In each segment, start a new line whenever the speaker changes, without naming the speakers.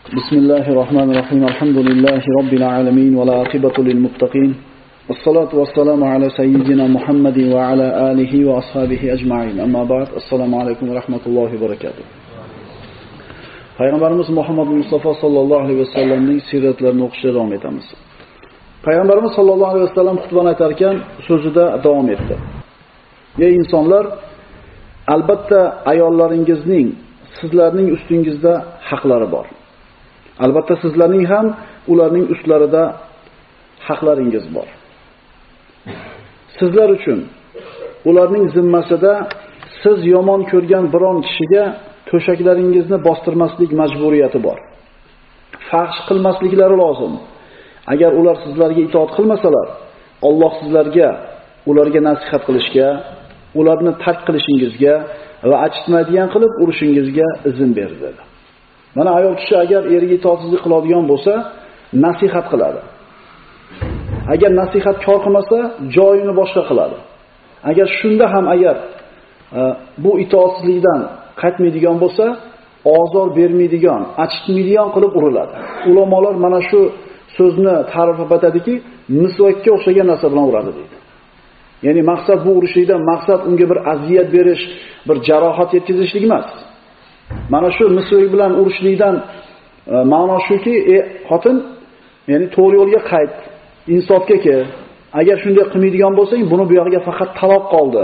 Bismillahirrahmanirrahim. Elhamdülillahi Rabbil alemin. Ve la akibatu lil muttaqin. Vessalatu vesselamu ala seyyidina Muhammedin ve ala alihi ve ashabihi ecma'in. Amma ba'd. Esselamu aleyküm ve rahmetullahi ve berekatuhu. Peygamberimiz Muhammed Mustafa sallallahu aleyhi ve sellem'nin siretlerini o'qishga devam etamiz. Peygamberimiz sallallahu aleyhi ve sellem xutbani aytarkan so'zida davom etdi. Ey insonlar, albatta ayollaringizning sizlarning ustingizda haqlari bor. Albatta sizlarning ham ularning ustlarida haqlaringiz bor. Sizlar uchun ularning zimmasida siz yomon ko'rgan biron kishiga to'shaklaringizni bostirmaslik majburiyati bor. Fahsh qilmasliklari lozim. Agar ular sizlarga itoat qilmasalar, Alloh sizlarga ularga nasihat qilishga, ularni tark qilishingizga va achitmaydigan qilib urishingizga izn berdi. Mana ayol kishi agar eriga itoatsizlik qiladigan bo'lsa, nasihat qiladi. Agar nasihat kor qilmasa, joyini boshqa qiladi. Agar shunda ham bu itoatsizlikdan qaytmaydigan bo'lsa, ozor bermaydigan, achitmaydigan qilib uriladi. Ulamolar mana shu so'zni ta'riflab aytadiki, misvakka o'xshagan narsa bilan uradi deydi. Ya'ni maqsad bu urishlikdan maqsad unga bir aziyat berish, bir jarohat yetkazishlik emas. Mana shu misvak bilan urishlikdan ma'no shuki, xotin, ya'ni to'g'ri yo'lga qayt, insofga kel. Agar shunday qilmaydigan bo'lsang, buni bu yoqqa faqat taloq qoldi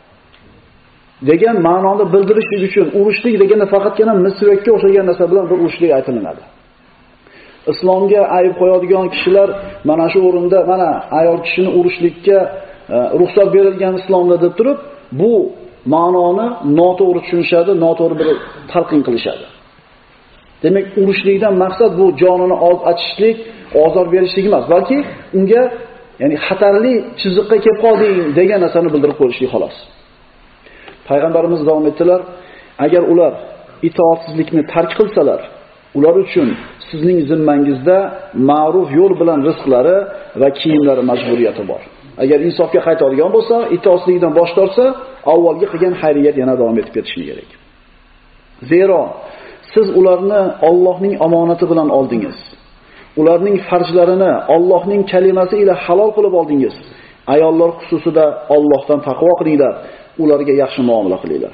degan ma'noni bildirishlik uchun urishlik deganda faqatgina misvakka o'xshagan narsa bilan bir urishlik aytilinadi. Islomga ayib qo'yadigan kishilar mana shu o'rinda mana ayol kishini urishlikka ruxsat berilgan islomda deb turib, bu ma'noni noto'g'ri tushunishadi, noto'g'ri bir talqin qilishadi. Demak, urishlikdan maqsad bu jonini achishlik, ozor berishlik emas, balki unga ya'ni xatarli chiziqqa kelib qolding degan narsani bildirib qo'yishlik xolos. Payg'ambarimiz davom etdilar: agar ular itoatsizlikni tark qilsalar, ular uchun sizning zimmangizda ma'ruf yo'l bilan rizqlari va kiyimlari majburiyati bor. Agar insofga qaytadigan bo'lsa, itoatsizlikdan bosh tortsa, avvalgi qilgan xayriyat yana davom etib ketishi kerak. Zero siz ularni Allohning omonati bilan oldingiz. Ularning farjlarini Allohning kalimasi ila halol qilib oldingiz. Ayollar xususida Allohdan taqvo qilinglar, ularga yaxshi muomala qilinglar.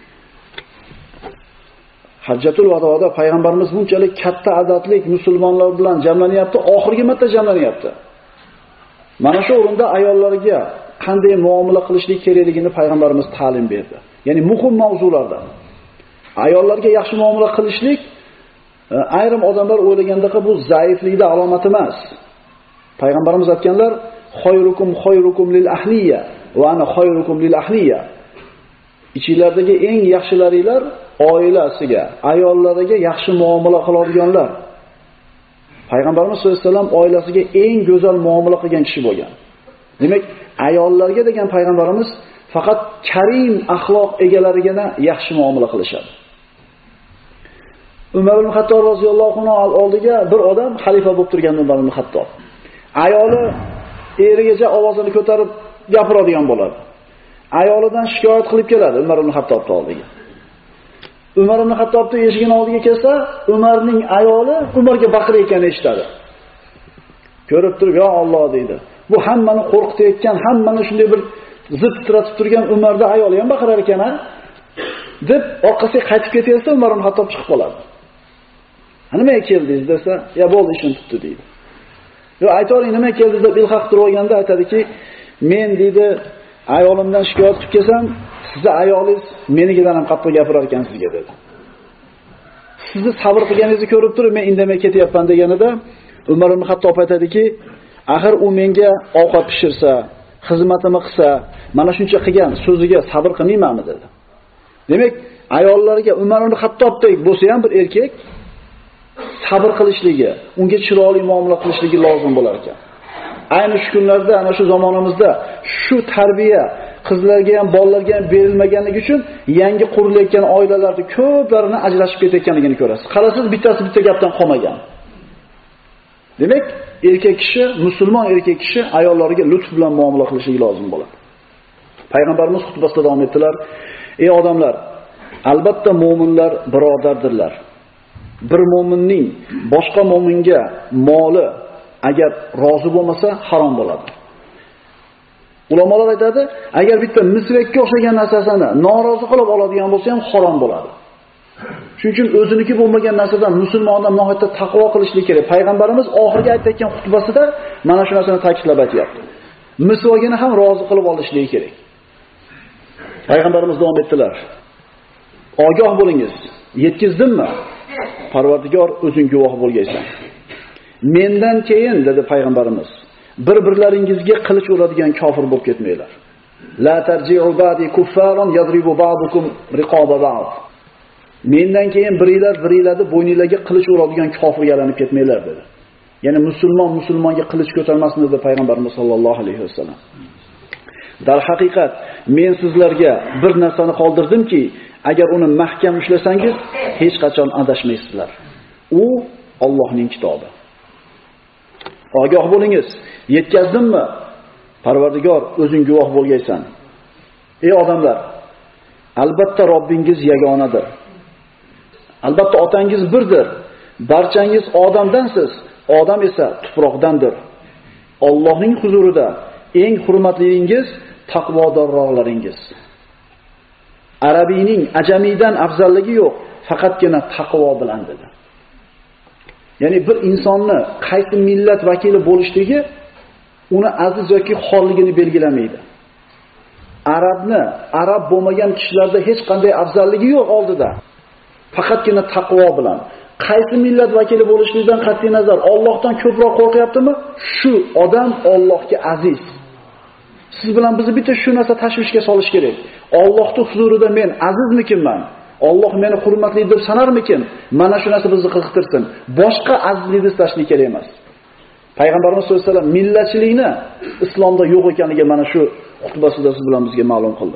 Hajjatul Vadoda payg'ambarimiz bunchalik katta adadlik musulmonlar bilan jamlanyapti, oxirgi marta jamlanyapti. Mana shu o'rinda ayollarga qanday muomala qilishlik kerakligini payg'ambarimiz ta'lim berdi. Ya'ni muhim mavzulardan. Ayollarga yaxshi muomala qilishlik ayrim odamlar o'ylagandek bu zaiflikning alomati emas. Payg'ambarimiz aytganlar: "Khayrukum lil ahliya va ana khayrukum lil ahliya." Ichinglardagi eng yaxshilaringlar oilasiga, ayollariga yaxshi muomala qiladiganlar. Payg'ambarimiz sollallohu alayhi vasallam oilasiga eng go'zal muomala qilgan kishi bo'lgan. Demak, ayollarga degan payg'ambarimiz faqat karim axloq egalarigina yaxshi muomala qilishadi. Umar ibn Xattob roziyallohu anhu oldiga bir odam xalifa bo'lib turgan Umar ibn Xattob. Ayoli erigacha ovozini ko'tarib gapiradigan bo'ladi. Ayolidan shikoyat qilib keladi Umar ibn Xattobning oldiga. Umar ibn Xattobning eshigining oldiga kelsa, Umarning ayoli Umarga baqirayotganini eshitadi. Ko'rib turib, "Ya Alloh" deydi. Bu hammani qo'rqitayotgan, hammani shunday bir zid titratib turgan Umarda ayoli ham baqirar ekan-a? deb orqasiga qaytib ketsa, Umar ibn Xattob chiqib qoladi. "Nimaga keldingiz?" desa, "Ya bo'ldi, ishim tutdi" deydi. Yo, aytoring nima keldingiz deb ilhaq turib olganda aytadiki, "Men" deydi, "ayolimdan shikoyat qilib kelsam, sizni ayolingiz menikidan ham qattiq gapirar ekan sizga" dedi. "Sizni sabr qilganingizni ko'rib turib, men indamay ketyapman" deganida Umar ibn Xattob aytadiki, "Axir u menga ovqat pishirsa, xizmatini qilsa, mana shuncha qilgan so'ziga sabr qilmaymanmi" dedi. Demak, ayollarga Umar ibn Xattobdek bo'lsa ham bir erkak sabr qilishligi, unga chiroyli muomala qilishligi lozim bo'lar ekan. Ayni shu kunlarda, ana shu zamonimizda shu tarbiya qizlarga ham, bolalarga ham berilmaganligi uchun yangi qurilayotgan oilalarda ko'plarini ajrashib ketayotganligini ko'rasiz. Qarasiz, bittasi bitta gapdan qolmagan. Demak, erkak kishi, musulmon erkak kishi ayollariga lutf bilan muomala qilishi lozim bo'ladi. Payg'ambarimiz xutbasida davom etdilar: "Ey odamlar, albatta mu'minlar birodardirlar. bir mo'minning boshqa mo'minga moli agar rozi bo'lmasa harom bo'ladi. Ulamolar aytadi, agar bitta misvakka o'xshagan narsasini norozi qilib oladigan bo'lsa ham harom bo'ladi. Shuning uchun o'ziniki bo'lmagan narsadan musulmon odam nihoyatda taqvo qilishlik kerak. Payg'ambarimiz oxirgi aytgan xutbasida mana shu narsani ta'kidlab aytayapti. Misvagini ham rozi qilib olishligi kerak. Payg'ambarimiz davom etdilar. Ogoh bo'lingiz. Yetkizdimmi? Parvardigor o'zing guvoh bo'lgaysan. Mendan keyin dedi payg'ambarimiz, bir-birlaringizga qilich uradigan kofir bo'lib ketmanglar. La tarji'u ba'di kuffaron yadribu ba'dukum riqaba ba'd. Mendan keyin biringlarni bo'yninglarga qilich uradigan kofirga aylanib ketmanglar dedi. Ya'ni musulmonga qilich ko'tarmasin dedi payg'ambarimiz sollallohu alayhi vasallam. Dar haqiqat men sizlarga bir narsani qoldirdimki, agar uni mahkam ushlasangiz, hech qachon adashmaysizlar. U Allohning kitobi. Ogoh bo'lingiz. Yetkazdimmi? Parvardigor o'zing guvoh bo'lgaysan. Ey odamlar, albatta Robbingiz yagonadir. Albatta otangiz birdir. Barchangiz odamdansiz, odam esa tuproqdandir. Allohning huzurida eng hurmatliingiz taqvodorroqlaringiz. Arabiyning ajamiydan afzalligi yo'q, faqatgina taqvo bilan dedi. Ya'ni bir insonni qaysi millat vakili bo'lishligi uni aziz yoki xorligini belgilamaydi. Arab bo'lmagan kishilarda hech qanday afzalligi yo'q oldida. Faqatgina taqvo bilan. Qaysi millat vakili bo'lishligidan qat'iy nazar Allohdan ko'proq qo'rqyaptimi? Shu odam Allohga aziz. Siz bilan bizni bitta shu narsa tashvishga solish kerak. Allohning huzurida men azizmikinman? Alloh meni hurmatli deb sanarmikin? Mana shu narsa bizni qiziqtirsin. Boshqa azizlikni istashlik kerak emas. Payg'ambarimiz sollallohu alayhi vasallam millatchilikni islomda yo'q ekanligi mana shu xutbasida siz bilan bizga ma'lum qildi.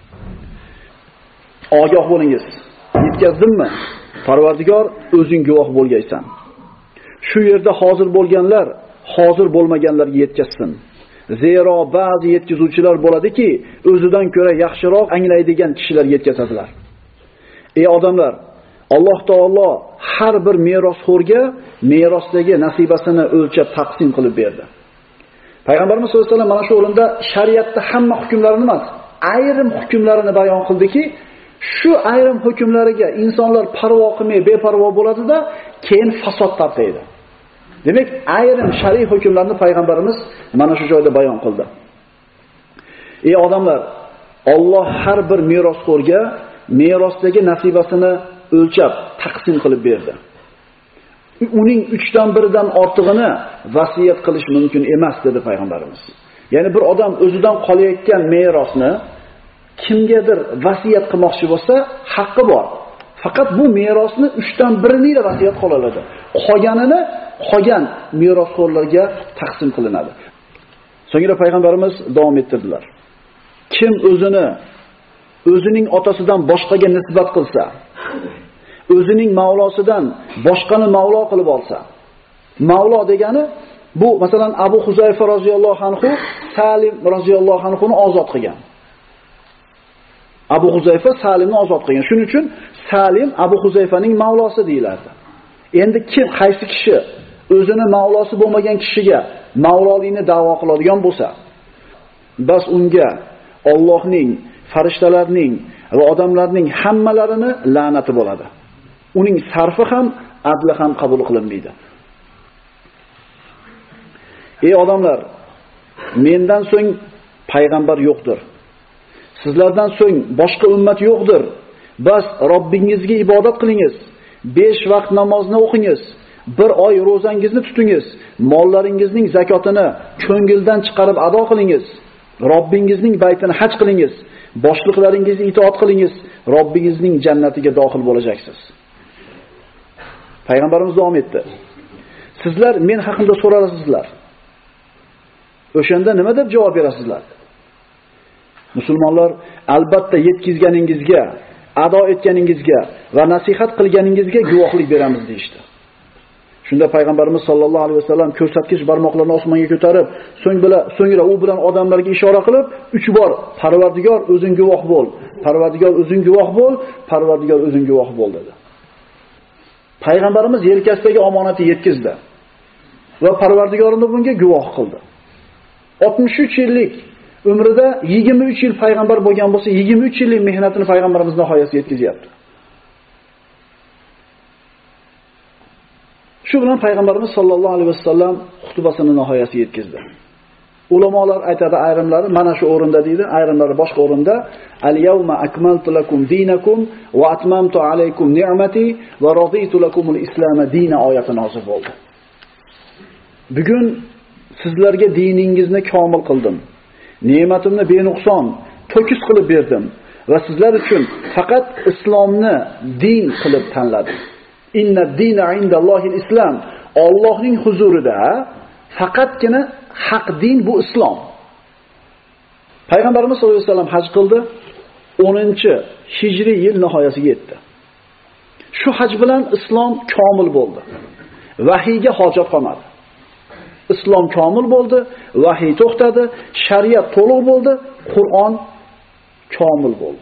Ogoh bo'lingiz. Yetkazdimmi? Parvardigor o'zing guvoh bo'lgaysan. Shu yerda hozir bo'lganlar, hozir bo'lmaganlarga yetkazsin. Zero ba'zi yetkazuvchilar bo'ladiki, o'zidan ko'ra yaxshiroq anglaydigan kishilar yetkazadilar. Ey odamlar, Alloh taolo har bir merosxo'rga merosdagi nasibasini o'lchab taqsim qilib berdi. Payg'ambarimiz sollallohu alayhi vasallam mana shu o'rinda shariatda hamma hukmlarini emas, ayrim hukmlarini bayon qildiki, shu ayrim hukmlariga insonlar parvo qilmay beparvo bo'ladi-da, keyin fasod tarqaydi. Demak, ayrim shariy hukmlarni payg'ambarimiz mana shu joyda bayon qildi. Ey odamlar, Alloh har bir merosxo'rga merosdagi nasibasini o'lchab taqsim qilib berdi. Uning 3dan 1dan ortig'ini vasiyat qilish mumkin emas dedi payg'ambarimiz. Ya'ni bir odam o'zidan qolayotgan merosni kimgadir vasiyat qilmoqchi bo'lsa, haqqi bor. Faqat bu merosni 3dan 1ni vasiyat qila oladi. Qolgan merosxo'rlarga taqsim qilinadi. So'ngra payg'ambarimiz davom ettirdilar. Kim o'zining otasidan boshqaga nisbat qilsa, o'zining mavlosidan boshqani mavlo qilib olsa. Mavlo degani bu masalan Abu Huzayfa roziyallohu anhu Salim roziyallohu anhuni ozod qilgan. Abu Huzayfa Salimni ozod qilgan. Shuning uchun Salim Abu Huzayfaning mavlosi deyilardi. Endi qaysi kishi o'zini mavlosi bo'lmagan kishiga mavlolikni da'vo qiladigan bo'lsa, bas unga Allohning, farishtalarning va odamlarning hammalarini la'nati bo'ladi. Uning sarfi ham, adli ham qabul qilinmaydi. Ey odamlar, mendan so'ng payg'ambar yo'qdir. Sizlardan so'ng boshqa ummat yo'qdir. Bas Robbingizga ibodat qilingiz. 5 vaqt namozni o'qingiz. 1 oy ro'zangizni tutingiz. Mollaringizning zakotini ko'ngildan chiqarib ado qilingiz. Robbingizning baytini haj qilingiz. Boshliqlaringizga itoat qilingiz. Robbingizning jannatiga daxil bo'lajaksiz. Payg'ambarimiz davom etdi. Sizlar men haqimda so'rasizlar. O'shanda nima deb javob berasizlar? Musulmonlar albatta yetkazganingizga, ado etganingizga va nasihat qilganingizga guvohlik beramiz deydi. Shunda payg'ambarimiz sollallohu alayhi vasallam ko'rsatkich barmoqlarini osmonga ko'tarib, so'ngra u bilan odamlarga ishora qilib 3 bor Parvardigor o'zing guvoh bo'l, Parvardigor o'zing guvoh bo'l, Parvardigor o'zing guvoh bo'l dedi. Payg'ambarimiz yelkasidagi omonatni yetkazdi va Parvardigorini bunga guvoh qildi. 63 yillik umrida 23 yil payg'ambar bo'lgan bo'lsa, 23 yillik mehnatini payg'ambarimiz nihoyasiga yetkazyapti. Shu bilan payg'ambarimiz sollallohu alayhi vasallam xutbasini nihoyasiga yetkazdi. Ulamolar aytadi, ayrimlari mana shu o'rinda deydi, ayrimlari boshqa o'rinda al-yawma akmaltu lakum dinakum va atmamtu alaykum ni'mati va raditu lakumul islama dina oyati nozil bo'ldi. Bugun sizlarga diningizni komil qildim. Ne'matimni benuqson, to'kis qilib berdim va sizlar uchun faqat islomni din qilib tanladim. Inna dina indallohil islam. Allohning huzurida faqatgina haq din bu islom. Payg'ambarimiz sollallohu alayhi vasallam haj qildi. 10-hijriy yil nihoyasiga yetdi. Shu haj bilan islom komil bo'ldi. Vahiyga hojat qolmadi. Islom komil bo'ldi, vahiy to'xtadi, shariat to'liq bo'ldi, Qur'on komil bo'ldi.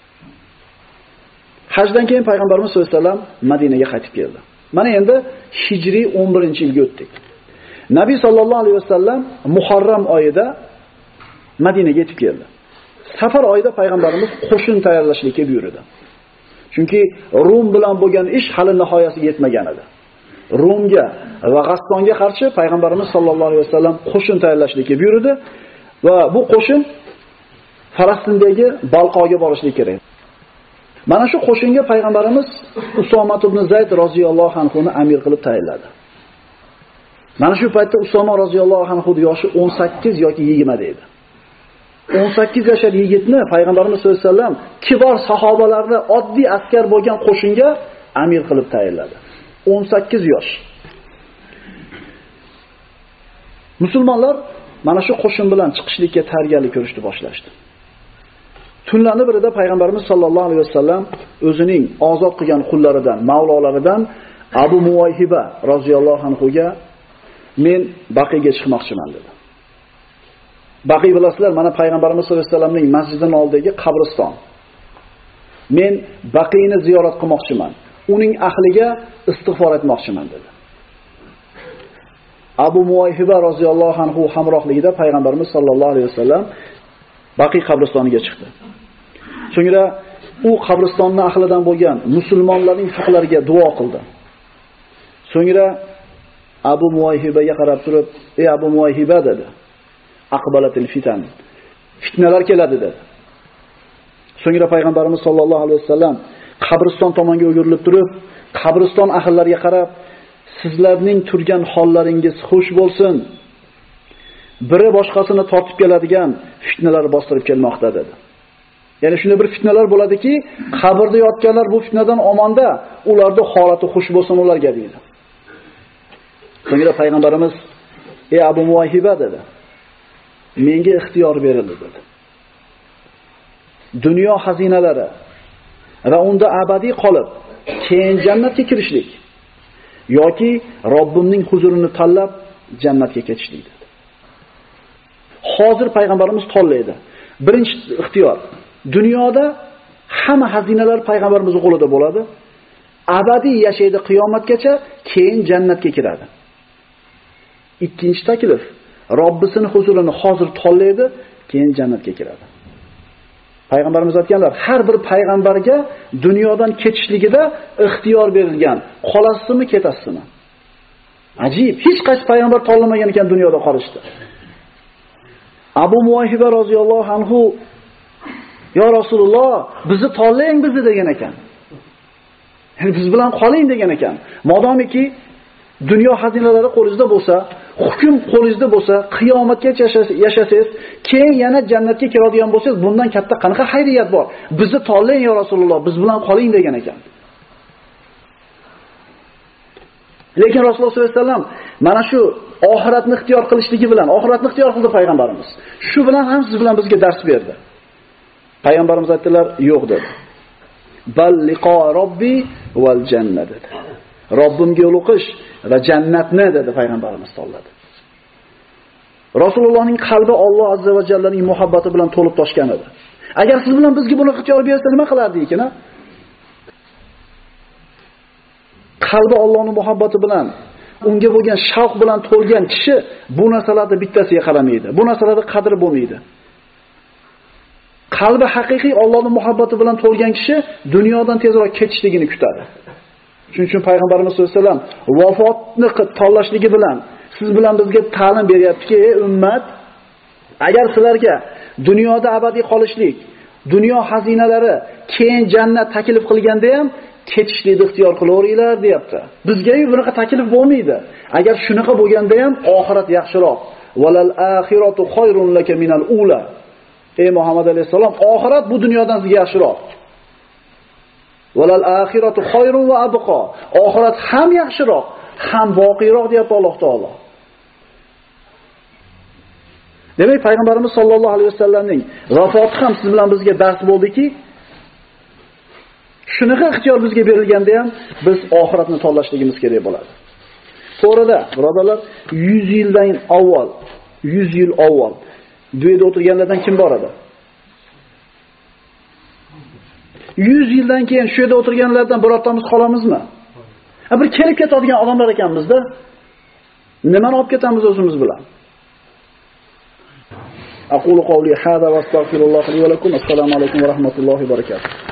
Hajdan keyin payg'ambarimiz sollallohu alayhi vasallam Madinaga qaytib keldi. Mana endi hijriy 11-yilga o'tdik. Nabiy sallallohu alayhi vasallam Muharram oyida Madinaga yetib keldi. Safar oyida payg'ambarimiz qo'shin tayyorlashlikka buyurdi. Chunki Rum bilan bo'lgan ish hali nihoyasiga yetmagan edi. Rumga va G'astonga qarshi payg'ambarimiz sollallohu alayhi vasallam qo'shin tayyorlashlikka buyurdi va bu qo'shin Falastindagi Balqoga borishlik kerak. Mana shu qo'shinga payg'ambarimiz Usoma ibn Zayd roziyallohu anhu ni amir qilib tayinladi. Mana shu paytda Usoma roziyallohu anhu yoshi 18 yoki 20 edi. 18 yoshli yigitni payg'ambarimiz sollallohu alayhi vasallam kibor sahobalarni oddiy askar bo'lgan qo'shinga amir qilib tayinladi. 18 yosh. Musulmonlar mana shu qo'shin bilan chiqishlikka tayyorgarlik ko'rishni boshlashdi. Tunlarning birida payg'ambarimiz sollallohu alayhi vasallam o'zining ozod qilgan qullaridan, mavlolaridan Abu Muwayhiba roziyallohu anhuga men Baqiga chiqmoqchiman dedi. Baqi bilasizlar, mana payg'ambarimiz sollallohu alayhi vasallamning masjidining oldidagi qabriston. Men Baqini ziyorat qilmoqchiman. Uning ahliga istig'for etmoqchiman dedi. Abu Muwayhiba roziyallohu anhu hamrohligida payg'ambarimiz sollallohu alayhi vasallam Baqi qabristoniga chiqdi. So'ngra u qabristonni ahlidan bo'lgan musulmonlarning haqlariga duo qildi. So'ngra Abu Muwayhibaga qarab turib, "Ey Abu Muwayhiba" dedi. "Aqbalatil fitan." Fitnalar keladi dedi. So'ngra payg'ambarimiz sollallohu alayhi vasallam qabriston tomonga o'girilib turib, qabriston ahllariga qarab, "Sizlarning turgan hollaringiz xush bo'lsin. Biri boshqasini tortib keladigan fitnalar bostirib kelmoqda" dedi. Ya'ni shunday bir fitnalar bo'ladiki, qabrda yotganlar bu fitnadan omonda, ularning holati xush bo'lsin ularga dedi. So'ngra payg'ambarimiz "Ey Abu Muwayhiba" dedi. "Menga ixtiyor berildi" dedi. Dunyo xazinalari va unda abadiy qolib, keyin jannatga kirishlik yoki Robbimning huzurini tanlab jannatga ketishlik dedi. Hozir payg'ambarimiz tanlaydi. Birinchi ixtiyor. Dunyoda hamma xazinalar payg'ambarimizning qo'lida bo'ladi. Abadiy yashaydi qiyomatgacha, keyin jannatga kiradi. Ikkinchi taklif, Robbisining huzurini hozir tanlaydi, keyin jannatga kiradi. Payg'ambarimiz aytganlar, har bir payg'ambarga dunyodan ketishligida ixtiyor berilgan. Qolasizmi, ketasizmi? Ajib, hech qaysi payg'ambar tanlamagan ekan dunyoda qolishdi. Abu Muwayhiba roziyallohu anhu "Ya Rasululloh, bizni tanlang bizni" degan ekan. Ya'ni biz bilan qoling degan ekan. Modomiki dunyo xazinalari qo'lingizda bo'lsa, hukm qo'lingizda bo'lsa, qiyomatgacha yashasangiz, keyin yana jannatga kiradigan bo'lsangiz, bundan katta qanaqa xayriyat bor? Bizni tanlang ya Rasululloh, biz bilan qoling degan ekan. Lekin Rasululloh sollallohu alayhi vasallam mana shu oxiratni ixtiyor qilishligi bilan, oxiratni ixtiyor qildi payg'ambarimiz. Shu bilan ham siz bilan bizga dars berdi. Payg'ambarimiz aytdilar, "Yo'q" dedi. "Bal liqo robbi val jannat" dedi. Robbimga yo'liqish va jannatni dedi payg'ambarimiz tanladi. Rasulullohning qalbi Alloh azza va jallaning muhabbati bilan to'lib toshgan edi. Agar siz bilan bizga buni ixtiyor bersa nima qilardi ekan? qalbi Allohning muhabbati bilan, unga bo'lgan shavq bilan to'lgan kishi bu narsalarning bittasiga qaramaydi. Bu narsalarning qadri bo'lmaydi. Qalbi haqiqiy Allohning muhabbati bilan to'lgan kishi dunyodan tezroq ketishligini kutadi. Shuning uchun payg'ambarimiz sollallohu alayhi vasallam vafotni tanlashligi bilan siz bilan bizga ta'lim beryaptiki, ey ummat, agar sizlarga dunyoda abadiy qolishlik, dunyo xazinalari, keyin jannat taklif qilganda ham ketishlikni ixtiyor qilaveringlar, deyapti. Bizga bunaqa taklif bo'lmaydi. Agar shunaqa bo'lganda ham oxirat yaxshiroq. Valal axiratu xoyrun laka minal ula. Ey Muhammad alayhisalom, oxirat bu dunyodan sizga yaxshiroq. Valal axiratu xoyrun va abqa. Oxirat ham yaxshiroq, ham boqiyroq deyapti Alloh taolo. Demak, payg'ambarimiz sollallohu alayhi vasallamning vafoti ham siz bilan bizga dars bo'ldiki, shunaqa ixtiyor bizga berilganda ham biz oxiratni tanlashligimiz kerak bo'ladi. To'g'rida, birodarlar, 100 yildan avval, 100 yil avval bu yerda o'tirganlardan kim bor edi? 100 yildan keyin shu yerda o'tirganlardan birortamiz qolamizmi? Bir kelib ketadigan odamlar ekanmizda. Nimani olib ketamiz o'zimiz bilan? Aqulu qawli hada va astaghfirulloh li va lakum. Assalomu alaykum va rahmatullohi va barakatuh.